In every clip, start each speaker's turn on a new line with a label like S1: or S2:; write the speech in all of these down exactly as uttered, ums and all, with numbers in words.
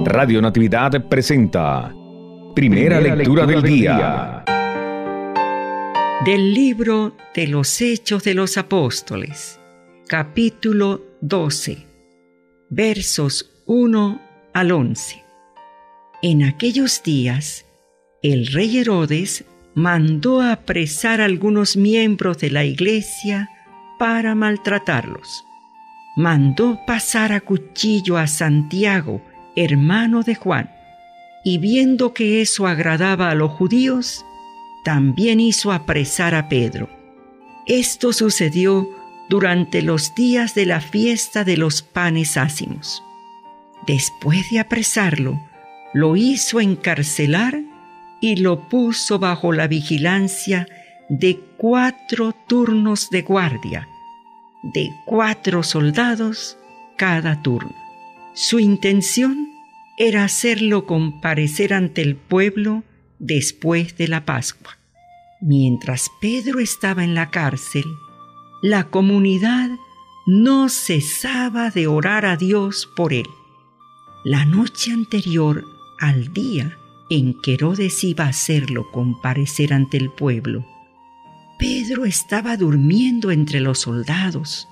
S1: Radio Natividad presenta Primera, Primera lectura, lectura del, del día.
S2: día. Del libro de los Hechos de los Apóstoles, capítulo doce, versos uno al once. En aquellos días, el rey Herodes mandó apresar a algunos miembros de la iglesia para maltratarlos. Mandó pasar a cuchillo a Santiago, hermano de Juan, y viendo que eso agradaba a los judíos, también hizo apresar a Pedro. Esto sucedió durante los días de la fiesta de los panes ácimos. Después de apresarlo, lo hizo encarcelar y lo puso bajo la vigilancia de cuatro turnos de guardia, de cuatro soldados cada turno. Su intención era hacerlo comparecer ante el pueblo después de la Pascua. Mientras Pedro estaba en la cárcel, la comunidad no cesaba de orar a Dios por él. La noche anterior al día en que Herodes iba a hacerlo comparecer ante el pueblo, Pedro estaba durmiendo entre los soldados,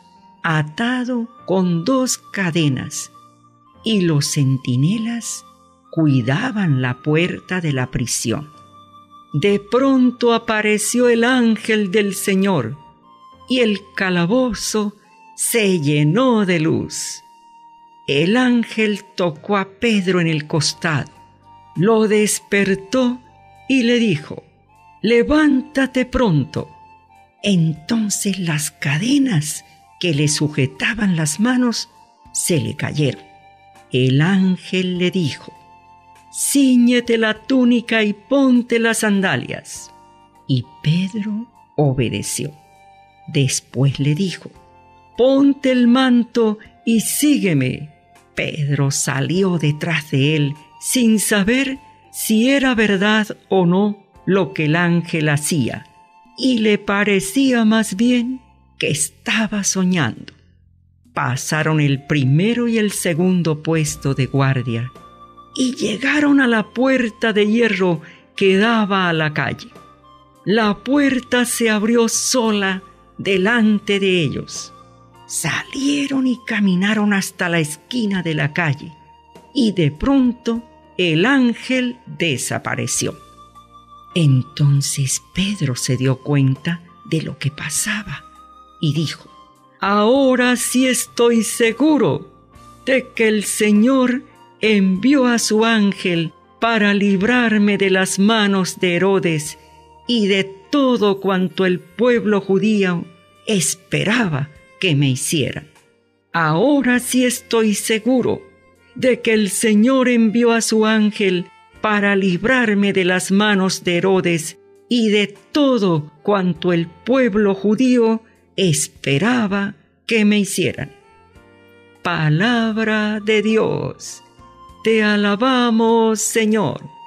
S2: atado con dos cadenas, y los centinelas cuidaban la puerta de la prisión. De pronto apareció el ángel del Señor, y el calabozo se llenó de luz. El ángel tocó a Pedro en el costado, lo despertó y le dijo: «Levántate pronto». Entonces las cadenas que le sujetaban las manos se le cayeron. El ángel le dijo: «Cíñete la túnica y ponte las sandalias». Y Pedro obedeció. Después le dijo: «Ponte el manto y sígueme». Pedro salió detrás de él sin saber si era verdad o no lo que el ángel hacía, y le parecía más bien que estaba soñando. Pasaron el primero y el segundo puesto de guardia y llegaron a la puerta de hierro que daba a la calle. La puerta se abrió sola delante de ellos. Salieron y caminaron hasta la esquina de la calle, y de pronto el ángel desapareció. Entonces Pedro se dio cuenta de lo que pasaba y dijo: «Ahora sí estoy seguro de que el Señor envió a su ángel para librarme de las manos de Herodes y de todo cuanto el pueblo judío esperaba que me hicieran. Ahora sí estoy seguro de que el Señor envió a su ángel para librarme de las manos de Herodes y de todo cuanto el pueblo judío esperaba que me hicieran». Palabra de Dios. Te alabamos, Señor.